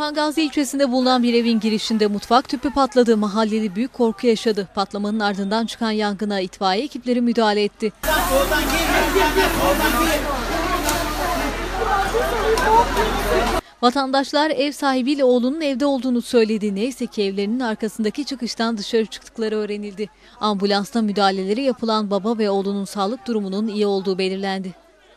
Orhan Gazi ilçesinde bulunan bir evin girişinde mutfak tüpü patladı. Mahalleli büyük korku yaşadı. Patlamanın ardından çıkan yangına itfaiye ekipleri müdahale etti. Vatandaşlar ev sahibiyle oğlunun evde olduğunu söyledi. Neyse ki evlerinin arkasındaki çıkıştan dışarı çıktıkları öğrenildi. Ambulansla müdahaleleri yapılan baba ve oğlunun sağlık durumunun iyi olduğu belirlendi.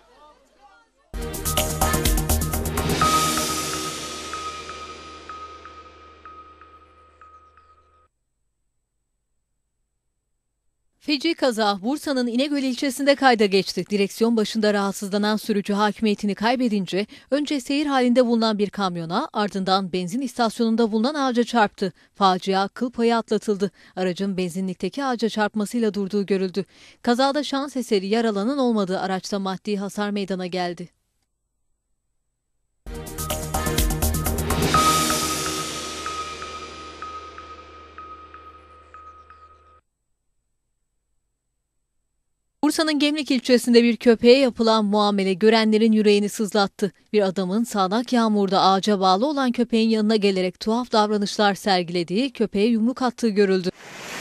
Feci kaza Bursa'nın İnegöl ilçesinde kayda geçti. Direksiyon başında rahatsızlanan sürücü hakimiyetini kaybedince önce seyir halinde bulunan bir kamyona, ardından benzin istasyonunda bulunan ağaca çarptı. Facia kıl payı atlatıldı. Aracın benzinlikteki ağaca çarpmasıyla durduğu görüldü. Kazada şans eseri yaralanan olmadı. Araçta maddi hasar meydana geldi. Bursa'nın Gemlik ilçesinde bir köpeğe yapılan muamele görenlerin yüreğini sızlattı. Bir adamın sağanak yağmurda ağaca bağlı olan köpeğin yanına gelerek tuhaf davranışlar sergilediği, köpeğe yumruk attığı görüldü.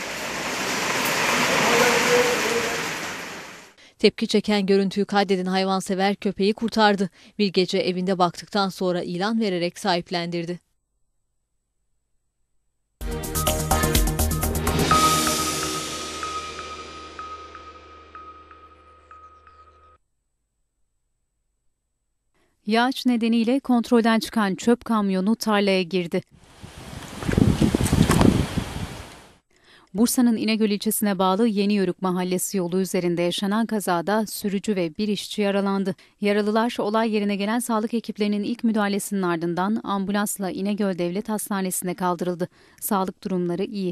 Tepki çeken görüntüyü kaydeden hayvansever köpeği kurtardı. Bir gece evinde baktıktan sonra ilan vererek sahiplendirdi. Yağış nedeniyle kontrolden çıkan çöp kamyonu tarlaya girdi. Bursa'nın İnegöl ilçesine bağlı Yeniyörük mahallesi yolu üzerinde yaşanan kazada sürücü ve bir işçi yaralandı. Yaralılar olay yerine gelen sağlık ekiplerinin ilk müdahalesinin ardından ambulansla İnegöl Devlet Hastanesi'ne kaldırıldı. Sağlık durumları iyi.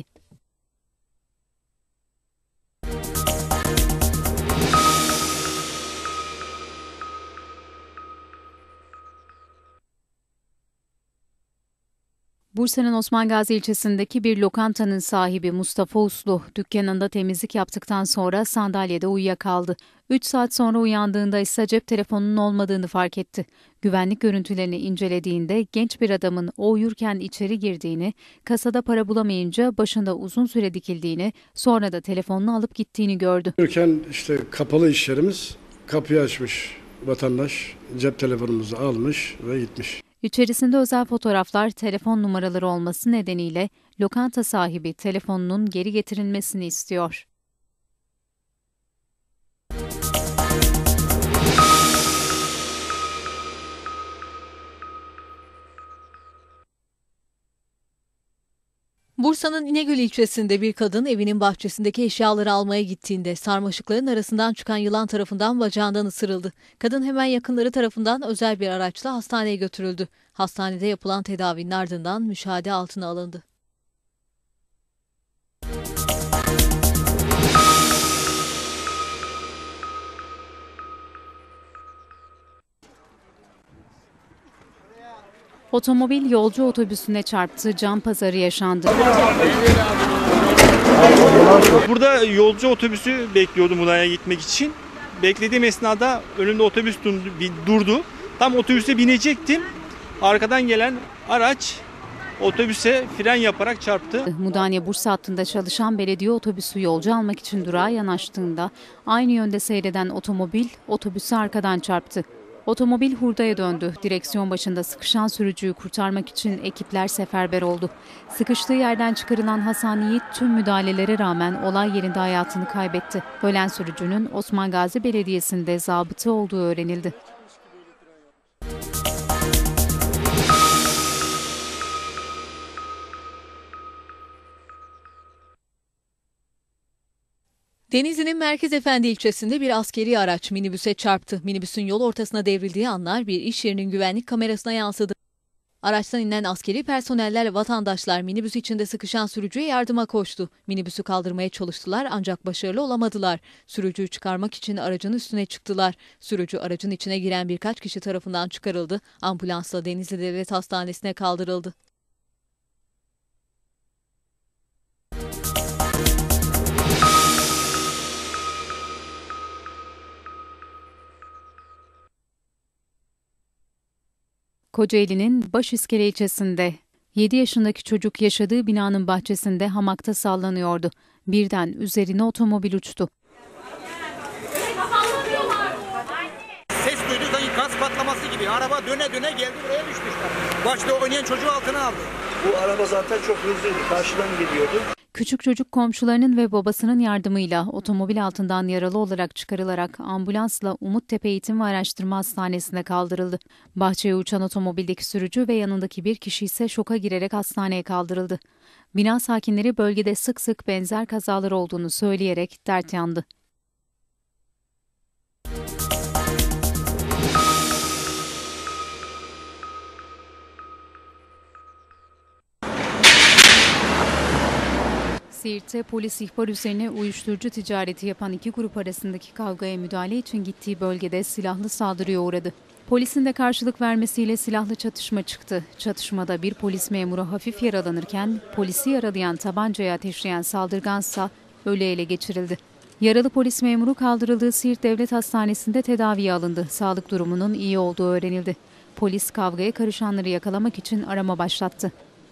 Bursa'nın Osman Gazi ilçesindeki bir lokantanın sahibi Mustafa Uslu, dükkanında temizlik yaptıktan sonra sandalyede uyuyakaldı. 3 saat sonra uyandığında ise cep telefonunun olmadığını fark etti. Güvenlik görüntülerini incelediğinde genç bir adamın o uyurken içeri girdiğini, kasada para bulamayınca başında uzun süre dikildiğini, sonra da telefonunu alıp gittiğini gördü. Uyurken işte kapalı iş yerimiz, kapıyı açmış vatandaş, cep telefonumuzu almış ve gitmiş. İçerisinde özel fotoğraflar, telefon numaraları olması nedeniyle lokanta sahibi telefonunun geri getirilmesini istiyor. Bursa'nın İnegöl ilçesinde bir kadın evinin bahçesindeki eşyaları almaya gittiğinde sarmaşıkların arasından çıkan yılan tarafından bacağından ısırıldı. Kadın hemen yakınları tarafından özel bir araçla hastaneye götürüldü. Hastanede yapılan tedavinin ardından müşahede altına alındı. Otomobil yolcu otobüsüne çarptı, can pazarı yaşandı. Burada yolcu otobüsü bekliyordum Muğla'ya gitmek için. Beklediğim esnada önümde otobüs durdu. Tam otobüse binecektim. Arkadan gelen araç otobüse fren yaparak çarptı. Mudanya-Bursa hattında çalışan belediye otobüsü yolcu almak için durağa yanaştığında aynı yönde seyreden otomobil otobüsü arkadan çarptı. Otomobil hurdaya döndü. Direksiyon başında sıkışan sürücüyü kurtarmak için ekipler seferber oldu. Sıkıştığı yerden çıkarılan Hasan Yiğit tüm müdahalelere rağmen olay yerinde hayatını kaybetti. Ölen sürücünün Osman Gazi Belediyesi'nde zabıta olduğu öğrenildi. Denizli'nin Merkezefendi ilçesinde bir askeri araç minibüse çarptı. Minibüsün yol ortasına devrildiği anlar bir iş yerinin güvenlik kamerasına yansıdı. Araçtan inen askeri personellerle vatandaşlar minibüs içinde sıkışan sürücüye yardıma koştu. Minibüsü kaldırmaya çalıştılar ancak başarılı olamadılar. Sürücüyü çıkarmak için aracın üstüne çıktılar. Sürücü aracın içine giren birkaç kişi tarafından çıkarıldı. Ambulansla Denizli Devlet Hastanesi'ne kaldırıldı. Kocaeli'nin Başiskele ilçesinde 7 yaşındaki çocuk yaşadığı binanın bahçesinde hamakta sallanıyordu. Birden üzerine otomobil uçtu. Ses duyduk, sanki gaz patlaması gibi. Araba döne döne geldi, buraya düştü işte. Başta oynayan çocuğu altına aldı. Bu araba zaten çok hızlıydı. Karşıdan geliyordu. Küçük çocuk komşularının ve babasının yardımıyla otomobil altından yaralı olarak çıkarılarak ambulansla Umuttepe Eğitim ve Araştırma Hastanesi'ne kaldırıldı. Bahçeye uçan otomobildeki sürücü ve yanındaki bir kişi ise şoka girerek hastaneye kaldırıldı. Bina sakinleri bölgede sık sık benzer kazalar olduğunu söyleyerek dert yandı. Siirt'te polis ihbar üzerine uyuşturucu ticareti yapan iki grup arasındaki kavgaya müdahale için gittiği bölgede silahlı saldırıya uğradı. Polisin de karşılık vermesiyle silahlı çatışma çıktı. Çatışmada bir polis memuru hafif yaralanırken polisi yaralayan tabancayı ateşleyen saldırgansa ölü ele geçirildi. Yaralı polis memuru kaldırıldığı Siirt Devlet Hastanesi'nde tedaviye alındı. Sağlık durumunun iyi olduğu öğrenildi. Polis kavgaya karışanları yakalamak için arama başlattı.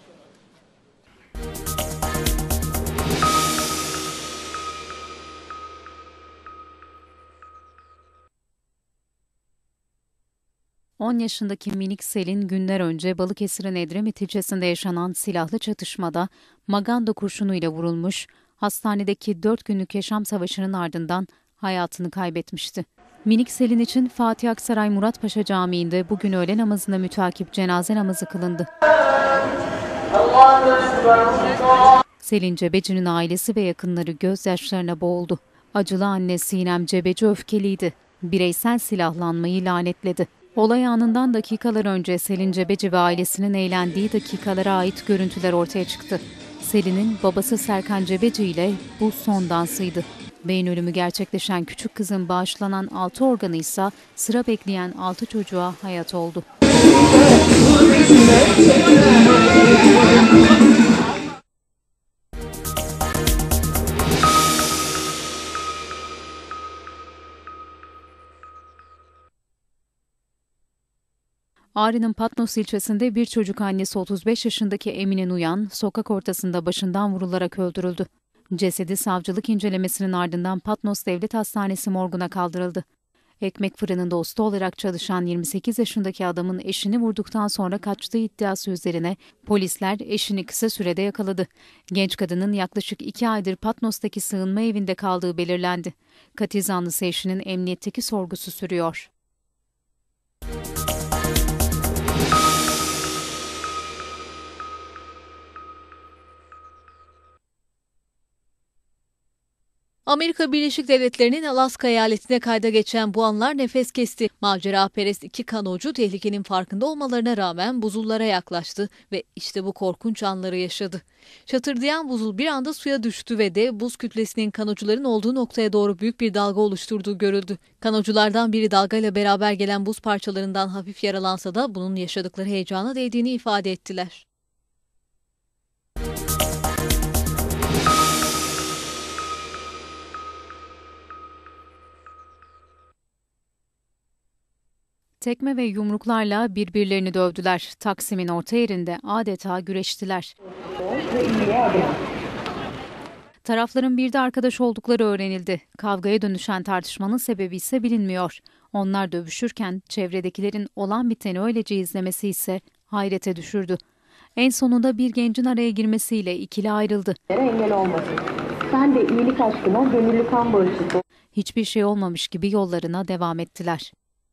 On yaşındaki minik Selin günler önce Balıkesir'in Edremit ilçesinde yaşanan silahlı çatışmada maganda kurşunuyla vurulmuş, hastanedeki 4 günlük yaşam savaşının ardından hayatını kaybetmişti. Minik Selin için Fatih Aksaray Muratpaşa Camii'nde bugün öğle namazına mütakip cenaze namazı kılındı. Selin Cebeci'nin ailesi ve yakınları gözyaşlarına boğuldu. Acılı anne Sinem Cebeci öfkeliydi. Bireysel silahlanmayı lanetledi. Olay anından dakikalar önce Selin Cebeci ve ailesinin eğlendiği dakikalara ait görüntüler ortaya çıktı. Selin'in babası Serkan Cebeci ile bu son dansıydı. Beyin ölümü gerçekleşen küçük kızın bağışlanan 6 organı ise sıra bekleyen 6 çocuğa hayat oldu. Ağrı'nın Patnos ilçesinde bir çocuk annesi 35 yaşındaki Emine Uyan, sokak ortasında başından vurularak öldürüldü. Cesedi savcılık incelemesinin ardından Patnos Devlet Hastanesi morguna kaldırıldı. Ekmek fırınında usta olarak çalışan 28 yaşındaki adamın eşini vurduktan sonra kaçtığı iddiası üzerine polisler eşini kısa sürede yakaladı. Genç kadının yaklaşık 2 aydır Patnos'taki sığınma evinde kaldığı belirlendi. Katil zanlısı eşinin emniyetteki sorgusu sürüyor. Amerika Birleşik Devletleri'nin Alaska eyaletine kayda geçen bu anlar nefes kesti. Maceraperest iki kanocu tehlikenin farkında olmalarına rağmen buzullara yaklaştı ve işte bu korkunç anları yaşadı. Şatırdayan buzul bir anda suya düştü ve dev buz kütlesinin kanocuların olduğu noktaya doğru büyük bir dalga oluşturduğu görüldü. Kanoculardan biri dalgayla beraber gelen buz parçalarından hafif yaralansa da bunun yaşadıkları heyecana değdiğini ifade ettiler. Tekme ve yumruklarla birbirlerini dövdüler. Taksim'in orta yerinde adeta güreştiler. Tarafların bir de arkadaş oldukları öğrenildi. Kavgaya dönüşen tartışmanın sebebi ise bilinmiyor. Onlar dövüşürken çevredekilerin olan biteni öylece izlemesi ise hayrete düşürdü. En sonunda bir gencin araya girmesiyle ikili ayrıldı. Engel olmasın. Sen de iyilik aşkına gönüllü kan bağışçısı. Hiçbir şey olmamış gibi yollarına devam ettiler.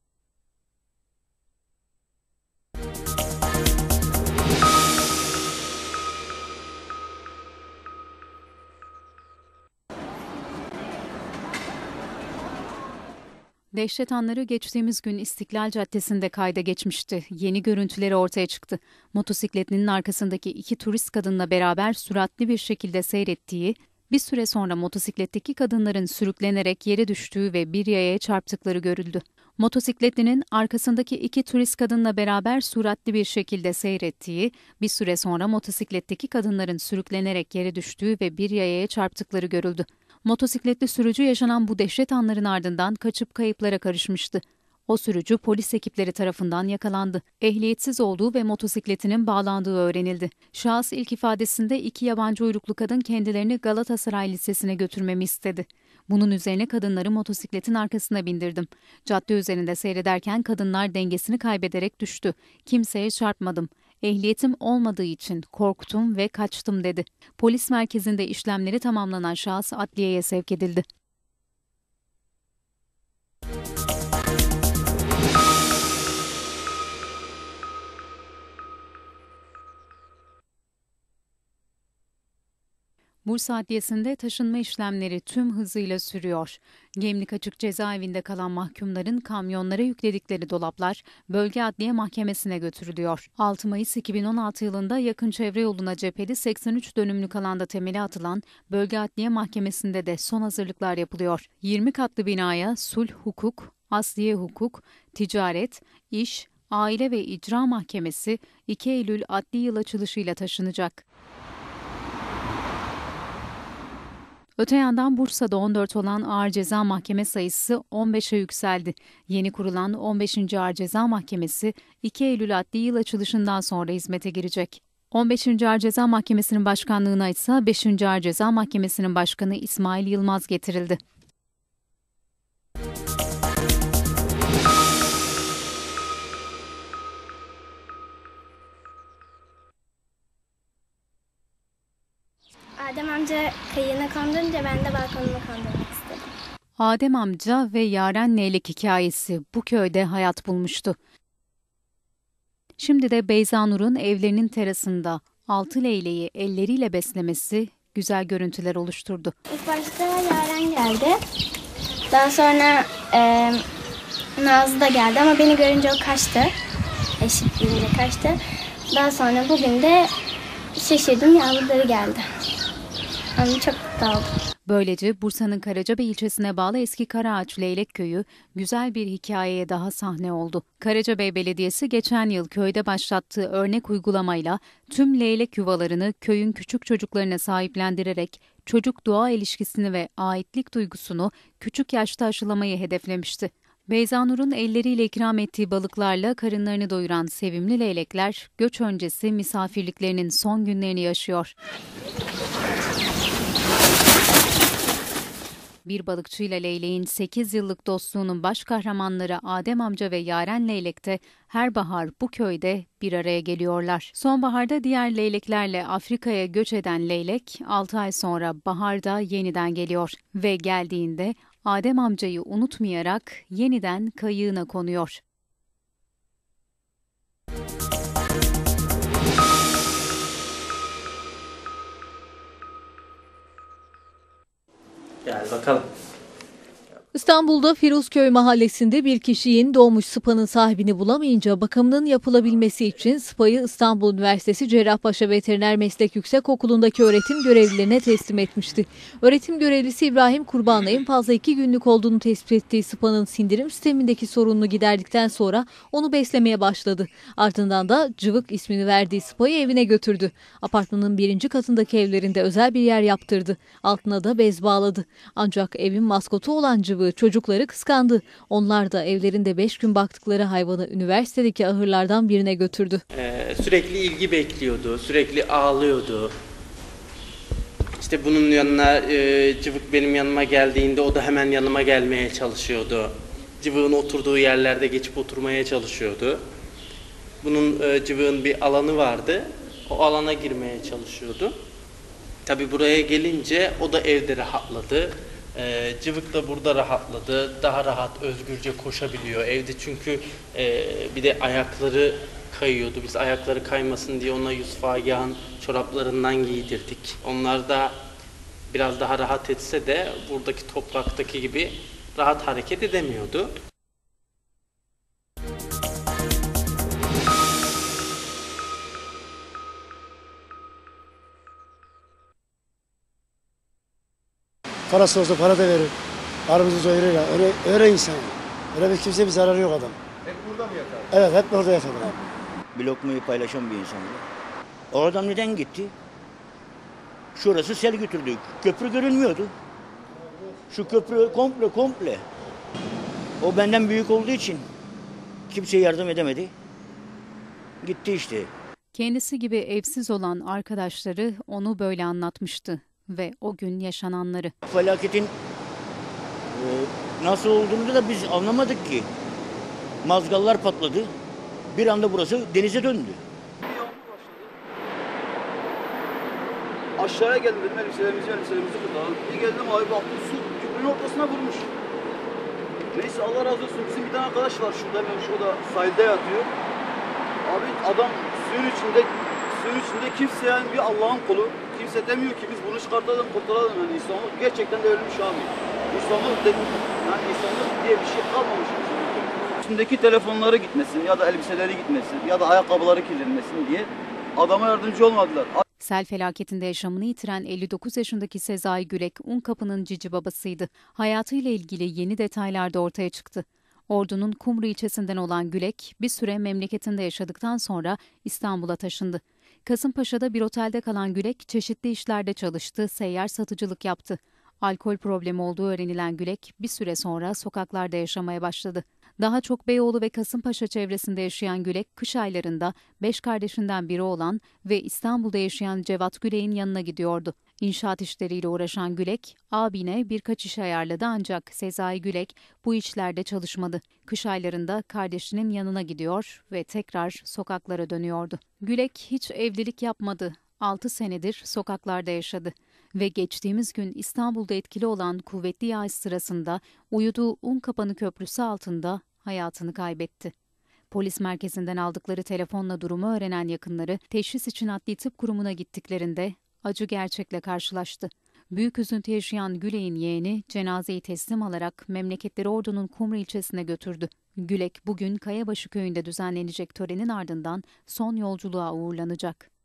Dehşet anları geçtiğimiz gün İstiklal Caddesi'nde kayda geçmişti. Yeni görüntüleri ortaya çıktı. Motosikletinin arkasındaki iki turist kadınla beraber süratli bir şekilde seyrettiği, bir süre sonra motosikletteki kadınların sürüklenerek yere düştüğü ve bir yayaya çarptıkları görüldü. Motosikletlinin arkasındaki iki turist kadınla beraber süratli bir şekilde seyrettiği, bir süre sonra motosikletteki kadınların sürüklenerek yere düştüğü ve bir yayaya çarptıkları görüldü. Motosikletli sürücü yaşanan bu dehşet anların ardından kaçıp kayıplara karışmıştı. O sürücü polis ekipleri tarafından yakalandı. Ehliyetsiz olduğu ve motosikletinin bağlandığı öğrenildi. Şahıs ilk ifadesinde 2 yabancı uyruklu kadın kendilerini Galatasaray Lisesi'ne götürmemi istedi. Bunun üzerine kadınları motosikletin arkasına bindirdim. Cadde üzerinde seyrederken kadınlar dengesini kaybederek düştü. Kimseye çarpmadım. Ehliyetim olmadığı için korktum ve kaçtım dedi. Polis merkezinde işlemleri tamamlanan şahıs adliyeye sevk edildi. Bursa Adliyesi'nde taşınma işlemleri tüm hızıyla sürüyor. Gemlik Açık Cezaevinde kalan mahkumların kamyonlara yükledikleri dolaplar Bölge Adliye Mahkemesi'ne götürülüyor. 6 Mayıs 2016 yılında yakın çevre yoluna cepheli 83 dönümlük alanda temeli atılan Bölge Adliye Mahkemesi'nde de son hazırlıklar yapılıyor. 20 katlı binaya sulh hukuk, asliye hukuk, ticaret, iş, aile ve icra mahkemesi 2 Eylül adli yıl açılışıyla taşınacak. Öte yandan Bursa'da 14 olan Ağır Ceza Mahkeme sayısı 15'e yükseldi. Yeni kurulan 15. Ağır Ceza Mahkemesi 2 Eylül adli yıl açılışından sonra hizmete girecek. 15. Ağır Ceza Mahkemesi'nin başkanlığına ise 5. Ağır Ceza Mahkemesi'nin başkanı İsmail Yılmaz getirildi. Adem amca kayığına kondurunca ben de balkonuna kondurmak istedim. Adem amca ve Yaren Leylek hikayesi bu köyde hayat bulmuştu. Şimdi de Beyza Nur'un evlerinin terasında 6 leyleği elleriyle beslemesi güzel görüntüler oluşturdu. İlk başta Yaren geldi. Daha sonra Nazlı da geldi ama beni görünce o kaçtı. Eşitliğince kaçtı. Daha sonra bugün de şaşırdım, yavruları geldi. Ama çok mutlu oldum. Böylece Bursa'nın Karacabey ilçesine bağlı Eski Karaağaç Leylek Köyü güzel bir hikayeye daha sahne oldu. Karacabey Belediyesi geçen yıl köyde başlattığı örnek uygulamayla tüm leylek yuvalarını köyün küçük çocuklarına sahiplendirerek çocuk-doğa ilişkisini ve aitlik duygusunu küçük yaşta aşılamayı hedeflemişti. Beyza Nur'un elleriyle ikram ettiği balıklarla karınlarını doyuran sevimli leylekler göç öncesi misafirliklerinin son günlerini yaşıyor. Bir balıkçıyla leyleğin 8 yıllık dostluğunun baş kahramanları Adem amca ve Yaren Leylek de her bahar bu köyde bir araya geliyorlar. Sonbaharda diğer leyleklerle Afrika'ya göç eden leylek 6 ay sonra baharda yeniden geliyor ve geldiğinde Adem amcayı unutmayarak yeniden kayığına konuyor. Gel bakalım. İstanbul'da Firuzköy mahallesinde bir kişi yeni doğmuş Spa'nın sahibini bulamayınca bakımının yapılabilmesi için Spa'yı İstanbul Üniversitesi Cerrahpaşa Veteriner Meslek Yüksekokulu'ndaki öğretim görevlilerine teslim etmişti. Öğretim görevlisi İbrahim Kurban'la en fazla 2 günlük olduğunu tespit ettiği Spa'nın sindirim sistemindeki sorununu giderdikten sonra onu beslemeye başladı. Ardından da Cıvık ismini verdiği Spa'yı evine götürdü. Apartmanın 1. katındaki evlerinde özel bir yer yaptırdı. Altına da bez bağladı. Ancak evin maskotu olan Cıvık çocukları kıskandı. Onlar da evlerinde 5 gün baktıkları hayvanı üniversitedeki ahırlardan birine götürdü. Sürekli ilgi bekliyordu, sürekli ağlıyordu. İşte bunun yanına Cıvık benim yanıma geldiğinde o da hemen yanıma gelmeye çalışıyordu. Cıvık'ın oturduğu yerlerde geçip oturmaya çalışıyordu. Cıvık'ın bir alanı vardı, o alana girmeye çalışıyordu. Tabii buraya gelince o da evde rahatladı. Cıvık da burada rahatladı. Daha rahat, özgürce koşabiliyor evde çünkü bir de ayakları kayıyordu. Biz ayakları kaymasın diye ona Yusuf Agah'ın çoraplarından giydirdik. Onlar da biraz daha rahat etse de buradaki topraktaki gibi rahat hareket edemiyordu. Parası olsa para da verir. Karnımızı doyurur ya. Öyle insan. Öyle bir kimseye bir zararı yok adam. Hep burada mı yatar? Evet, hep orada yatar. Bir lokmayı paylaşan bir insandı. O adam neden gitti? Şurası sel götürdü. Köprü görünmüyordu. Şu köprü komple. O benden büyük olduğu için Kimse yardım edemedi. Gitti işte. Kendisi gibi evsiz olan arkadaşları onu böyle anlatmıştı ve o gün yaşananları. Felaketin nasıl olduğunu da biz anlamadık ki. Mazgallar patladı. Bir anda burası denize döndü. Aşağıya geldim, benim elbiselerimizi kurtardım. Bir geldim abi, baktım su köprünün ortasına vurmuş. Neyse Allah razı olsun, bizim bir tane arkadaş var şurada, hemen şurada sahilde yatıyor. Abi adam suyun içinde kimse, yani bir Allah'ın kulu. Kimse demiyor ki biz bunu çıkartalım, kurtaralım. Yani insanlık gerçekten de ölmüş abi. İnsanlık diye bir şey kalmamış. Üstündeki telefonları gitmesin ya da elbiseleri gitmesin ya da ayakkabıları kirlenmesin diye adama yardımcı olmadılar. Sel felaketinde yaşamını yitiren 59 yaşındaki Sezai Gülek, Unkapı'nın cici babasıydı. Hayatıyla ilgili yeni detaylar da ortaya çıktı. Ordu'nun Kumru ilçesinden olan Gülek, bir süre memleketinde yaşadıktan sonra İstanbul'a taşındı. Kasımpaşa'da bir otelde kalan Gülek, çeşitli işlerde çalıştı, seyyar satıcılık yaptı. Alkol problemi olduğu öğrenilen Gülek, bir süre sonra sokaklarda yaşamaya başladı. Daha çok Beyoğlu ve Kasımpaşa çevresinde yaşayan Gülek, kış aylarında 5 kardeşinden biri olan ve İstanbul'da yaşayan Cevat Gülek'in yanına gidiyordu. İnşaat işleriyle uğraşan Gülek, abine birkaç iş ayarladı ancak Sezai Gülek bu işlerde çalışmadı. Kış aylarında kardeşinin yanına gidiyor ve tekrar sokaklara dönüyordu. Gülek hiç evlilik yapmadı. 6 senedir sokaklarda yaşadı ve geçtiğimiz gün İstanbul'da etkili olan kuvvetli yağış sırasında uyuduğu Unkapanı Köprüsü altında hayatını kaybetti. Polis merkezinden aldıkları telefonla durumu öğrenen yakınları teşhis için Adli Tıp Kurumu'na gittiklerinde acı gerçekle karşılaştı. Büyük üzüntü yaşayan Gülek'in yeğeni cenazeyi teslim alarak memleketleri Ordu'nun Kumru ilçesine götürdü. Gülek bugün Kayabaşı köyünde düzenlenecek törenin ardından son yolculuğa uğurlanacak.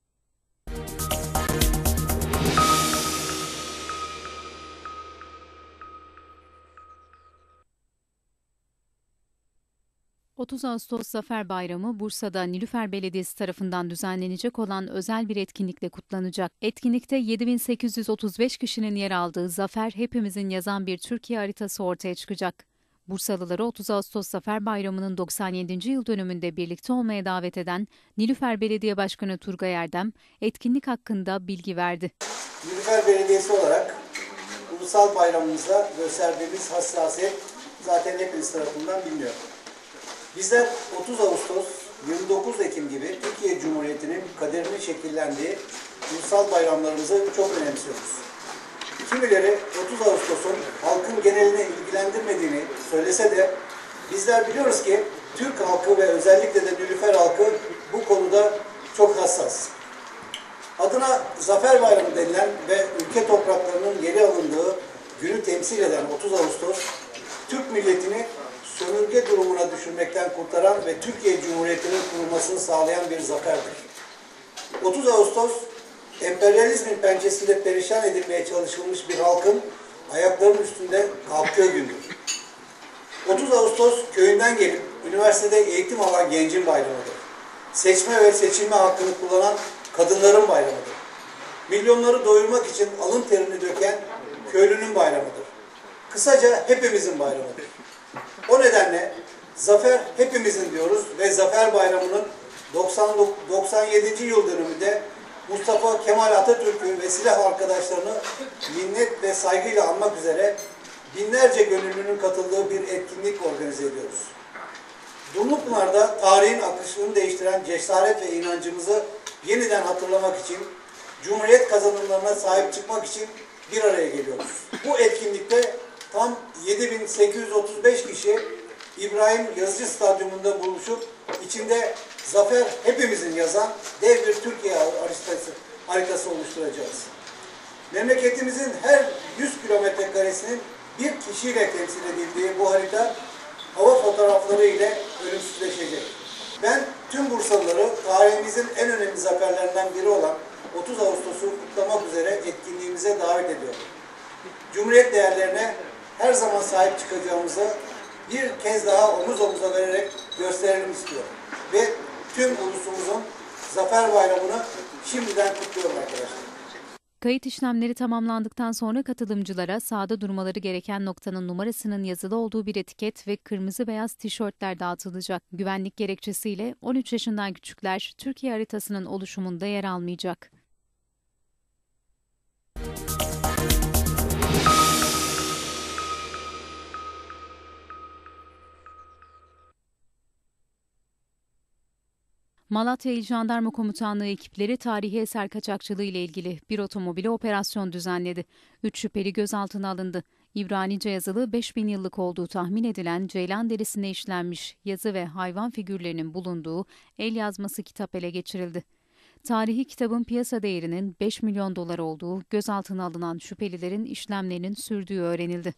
...30 Ağustos Zafer Bayramı Bursa'da Nilüfer Belediyesi tarafından düzenlenecek olan özel bir etkinlikle kutlanacak. Etkinlikte 7835 kişinin yer aldığı Zafer Hepimizin yazan bir Türkiye haritası ortaya çıkacak. Bursalıları 30 Ağustos Zafer Bayramı'nın 97. yıl dönümünde birlikte olmaya davet eden Nilüfer Belediye Başkanı Turgay Erdem, etkinlik hakkında bilgi verdi. Nilüfer Belediyesi olarak ulusal bayramımızda gösterdiğimiz hassasiyet zaten hepiniz tarafından biliniyor. Bizler 30 Ağustos, 29 Ekim gibi Türkiye Cumhuriyeti'nin kaderinin şekillendiği ulusal bayramlarımızı çok önemsiyoruz. Kimileri 30 Ağustos'un halkın genelini ilgilendirmediğini söylese de bizler biliyoruz ki Türk halkı ve özellikle de Nilüfer halkı bu konuda çok hassas. Adına Zafer Bayramı denilen ve ülke topraklarının yeri alındığı günü temsil eden 30 Ağustos, Türk milletini sömürge durumuna düşürmekten kurtaran ve Türkiye Cumhuriyeti'nin kurulmasını sağlayan bir zaferdir. 30 Ağustos, emperyalizmin pençesiyle perişan edilmeye çalışılmış bir halkın ayaklarının üstünde kalktığı gündür. 30 Ağustos, köyünden gelip üniversitede eğitim alan gencin bayramıdır. Seçme ve seçilme hakkını kullanan kadınların bayramıdır. Milyonları doyurmak için alın terini döken köylünün bayramıdır. Kısaca hepimizin bayramıdır. O nedenle zafer hepimizin diyoruz ve Zafer Bayramı'nın 97. yıl dönümünde Mustafa Kemal Atatürk'ü ve silah arkadaşlarını minnet ve saygıyla anmak üzere binlerce gönüllünün katıldığı bir etkinlik organize ediyoruz. Dumlupınar'da tarihin akışını değiştiren cesaret ve inancımızı yeniden hatırlamak için, Cumhuriyet kazanımlarına sahip çıkmak için bir araya geliyoruz. Bu etkinlikte tam 7835 kişi İbrahim Yazıcı Stadyumunda buluşup içinde Zafer Hepimizin yazan dev bir Türkiye haritası oluşturacağız. Memleketimizin her 100 kilometre karesinin bir kişiyle temsil edildiği bu harita hava fotoğrafları ile ölümsüzleşecek. Ben tüm Bursalıları tarihimizin en önemli zaferlerinden biri olan 30 Ağustos'u kutlamak üzere etkinliğimize davet ediyorum. Cumhuriyet değerlerine her zaman sahip çıkacağımızı bir kez daha omuz omuza vererek gösterelim istiyorum. Ve tüm ulusumuzun Zafer Bayramı'nı şimdiden kutluyorum arkadaşlar. Kayıt işlemleri tamamlandıktan sonra katılımcılara sahada durmaları gereken noktanın numarasının yazılı olduğu bir etiket ve kırmızı beyaz tişörtler dağıtılacak. Güvenlik gerekçesiyle 13 yaşından küçükler Türkiye haritasının oluşumunda yer almayacak. Malatya İl Jandarma Komutanlığı ekipleri tarihi eser kaçakçılığı ile ilgili bir otomobile operasyon düzenledi. 3 şüpheli gözaltına alındı. İbranice yazılı 5000 yıllık olduğu tahmin edilen ceylan derisine işlenmiş yazı ve hayvan figürlerinin bulunduğu el yazması kitap ele geçirildi. Tarihi kitabın piyasa değerinin 5 milyon dolar olduğu, gözaltına alınan şüphelilerin işlemlerinin sürdüğü öğrenildi.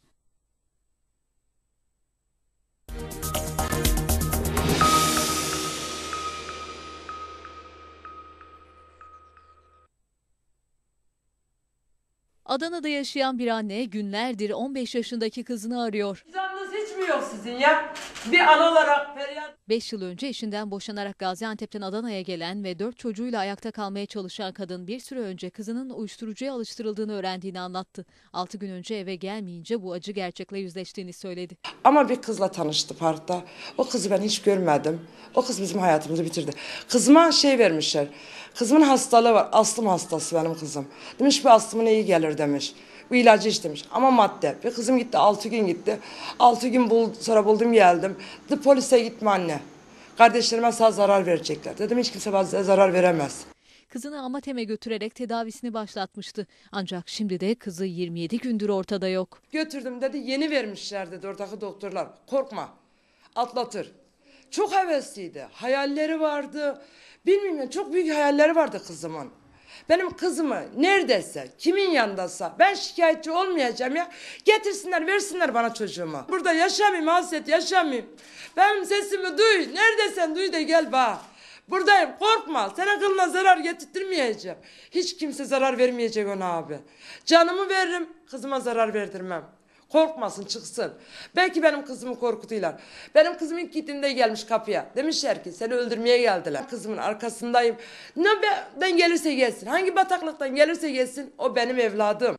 Adana'da yaşayan bir anne günlerdir 15 yaşındaki kızını arıyor. Vicdanınız hiç mi yok sizin ya? Bir ana olarak feryat. 5 yıl önce eşinden boşanarak Gaziantep'ten Adana'ya gelen ve 4 çocuğuyla ayakta kalmaya çalışan kadın bir süre önce kızının uyuşturucuya alıştırıldığını öğrendiğini anlattı. 6 gün önce eve gelmeyince bu acı gerçekle yüzleştiğini söyledi. Ama bir kızla tanıştı parkta. O kızı ben hiç görmedim. O kız bizim hayatımızı bitirdi. Kızıma vermişler. Kızımın hastalığı var. Astım hastası benim kızım. Demiş bu astımına iyi gelir demiş. Bu ilacı iç demiş. Ama madde. Ve kızım gitti 6 gün gitti. 6 gün sonra buldum geldim. Dedi polise gitme anne. Kardeşlerime sana zarar verecekler. Dedim hiç kimse bana zarar veremez. Kızını Amatem'e götürerek tedavisini başlatmıştı. Ancak şimdi de kızı 27 gündür ortada yok. Götürdüm dedi yeni vermişler dedi oradaki doktorlar. Korkma atlatır. Çok hevesliydi. Hayalleri vardı. Bilmiyorum çok büyük hayalleri vardı kızımın. Benim kızımı neredeyse, kimin yanındaysa ben şikayetçi olmayacağım ya. Getirsinler, versinler bana çocuğumu. Burada yaşamayayım hasret, yaşamayayım. Benim sesimi duy, neredesin duy da gel bana. Buradayım, korkma. Sana kılına zarar getirtmeyeceğim. Hiç kimse zarar vermeyecek ona abi. Canımı veririm, kızıma zarar verdirmem. Korkmasın çıksın. Belki benim kızımı korkutuyorlar. Benim kızım ilk gittiğinde gelmiş kapıya. Demişler ki seni öldürmeye geldiler. Kızımın arkasındayım. Nereden gelirse gelsin. Hangi bataklıktan gelirse gelsin o benim evladım.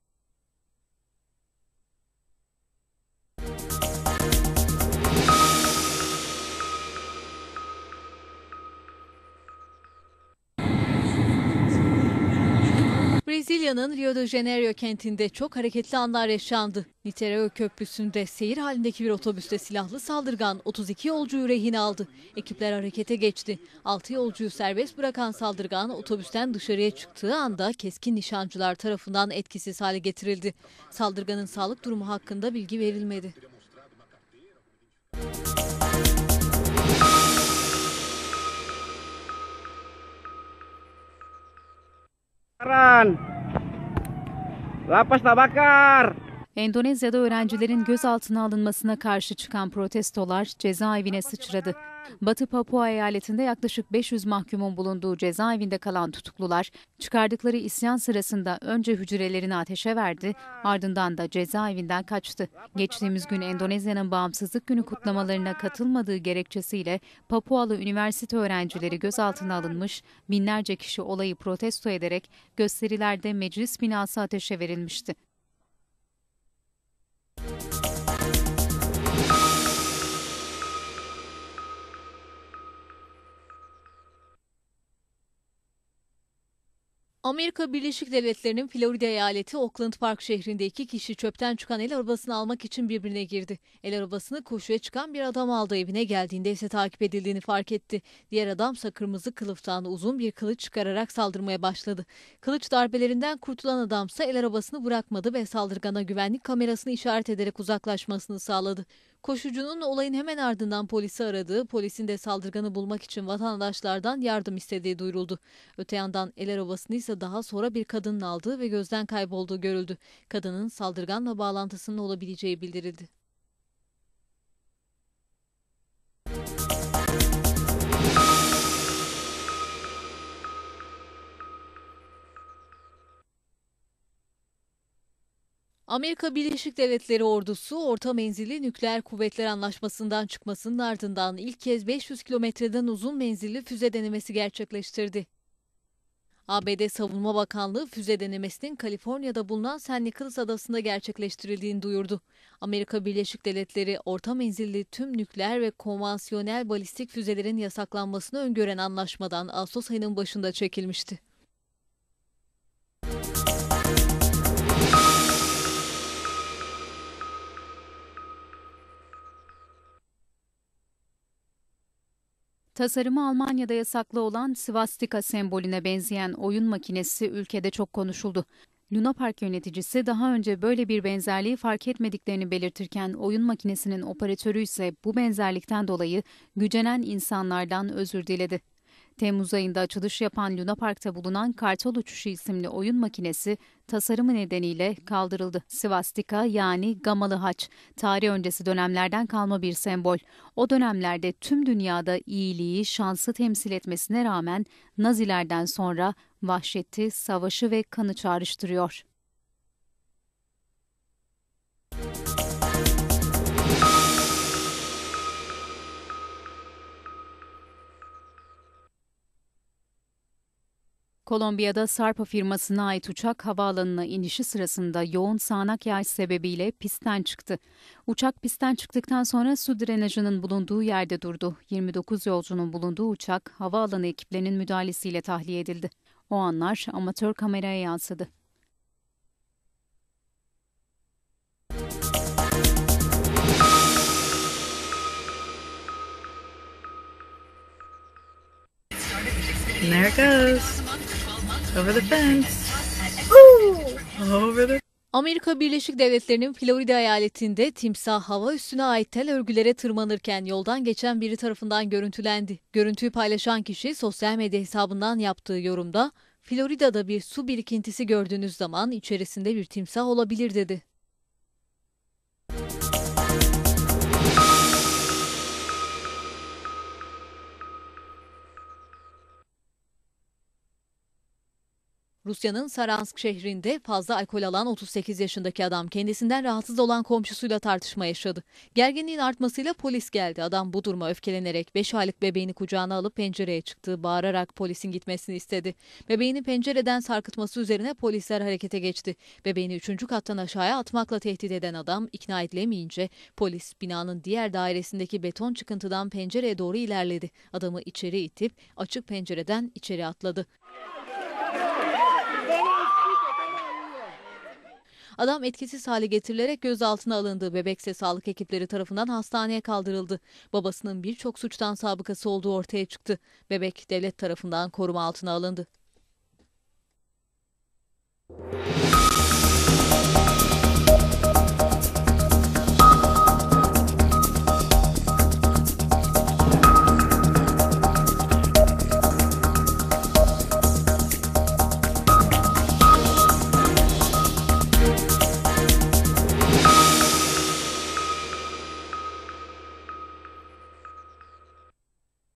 Brezilya'nın Rio de Janeiro kentinde çok hareketli anlar yaşandı. Niterói Köprüsü'nde seyir halindeki bir otobüste silahlı saldırgan 32 yolcuyu rehin aldı. Ekipler harekete geçti. 6 yolcuyu serbest bırakan saldırgan otobüsten dışarıya çıktığı anda keskin nişancılar tarafından etkisiz hale getirildi. Saldırganın sağlık durumu hakkında bilgi verilmedi. Lapas bakar. Endonezya'da öğrencilerin gözaltına alınmasına karşı çıkan protestolar cezaevine sıçradı. Batı Papua eyaletinde yaklaşık 500 mahkumun bulunduğu cezaevinde kalan tutuklular, çıkardıkları isyan sırasında önce hücrelerini ateşe verdi, ardından da cezaevinden kaçtı. Geçtiğimiz gün Endonezya'nın bağımsızlık günü kutlamalarına katılmadığı gerekçesiyle Papualı üniversite öğrencileri gözaltına alınmış, binlerce kişi olayı protesto ederek gösterilerde meclis binası ateşe verilmişti. Amerika Birleşik Devletleri'nin Florida eyaleti Oakland Park şehrinde 2 kişi çöpten çıkan el arabasını almak için birbirine girdi. El arabasını koşuya çıkan bir adam aldı, evine geldiğinde ise takip edildiğini fark etti. Diğer adamsa kırmızı kılıftan uzun bir kılıç çıkararak saldırmaya başladı. Kılıç darbelerinden kurtulan adamsa el arabasını bırakmadı ve saldırgana güvenlik kamerasını işaret ederek uzaklaşmasını sağladı. Koşucunun olayın hemen ardından polisi aradığı, polisin de saldırganı bulmak için vatandaşlardan yardım istediği duyuruldu. Öte yandan el arabasını ise daha sonra bir kadının aldığı ve gözden kaybolduğu görüldü. Kadının saldırganla bağlantısının olabileceği bildirildi. Amerika Birleşik Devletleri ordusu orta menzilli nükleer kuvvetler anlaşmasından çıkmasının ardından ilk kez 500 kilometreden uzun menzilli füze denemesi gerçekleştirdi. ABD Savunma Bakanlığı füze denemesinin Kaliforniya'da bulunan San Nicolas Adası'nda gerçekleştirildiğini duyurdu. Amerika Birleşik Devletleri orta menzilli tüm nükleer ve konvansiyonel balistik füzelerin yasaklanmasını öngören anlaşmadan Ağustos ayının başında çekilmişti. Tasarımı Almanya'da yasaklı olan svastika sembolüne benzeyen oyun makinesi ülkede çok konuşuldu. Luna Park yöneticisi daha önce böyle bir benzerliği fark etmediklerini belirtirken oyun makinesinin operatörü ise bu benzerlikten dolayı gücenen insanlardan özür diledi. Temmuz ayında açılış yapan Luna Park'ta bulunan Kartal Uçuşu isimli oyun makinesi tasarımı nedeniyle kaldırıldı. Svastika yani gamalı haç, tarih öncesi dönemlerden kalma bir sembol. O dönemlerde tüm dünyada iyiliği, şansı temsil etmesine rağmen Nazilerden sonra vahşeti, savaşı ve kanı çağrıştırıyor. Kolombiya'da Sarpa firmasına ait uçak havaalanına inişi sırasında yoğun sağanak yağış sebebiyle pistten çıktı. Uçak pistten çıktıktan sonra su drenajının bulunduğu yerde durdu. 29 yolcunun bulunduğu uçak havaalanı ekiplerinin müdahalesiyle tahliye edildi. O anlar amatör kameraya yansıdı. And there it goes. Over the fence. Ooh! Over the... Amerika Birleşik Devletleri'nin Florida eyaletinde timsah hava üssüne ait tel örgülere tırmanırken yoldan geçen biri tarafından görüntülendi. Görüntüyü paylaşan kişi sosyal medya hesabından yaptığı yorumda "Florida'da bir su birikintisi gördüğünüz zaman içerisinde bir timsah olabilir" dedi. Rusya'nın Saransk şehrinde fazla alkol alan 38 yaşındaki adam kendisinden rahatsız olan komşusuyla tartışma yaşadı. Gerginliğin artmasıyla polis geldi. Adam bu duruma öfkelenerek 5 aylık bebeğini kucağına alıp pencereye çıktı. Bağırarak polisin gitmesini istedi. Bebeğini pencereden sarkıtması üzerine polisler harekete geçti. Bebeğini 3. kattan aşağıya atmakla tehdit eden adam ikna edilemeyince polis binanın diğer dairesindeki beton çıkıntıdan pencereye doğru ilerledi. Adamı içeri itip açık pencereden içeri atladı. Adam etkisiz hale getirilerek gözaltına alındı. Bebekse sağlık ekipleri tarafından hastaneye kaldırıldı. Babasının birçok suçtan sabıkası olduğu ortaya çıktı. Bebek devlet tarafından koruma altına alındı.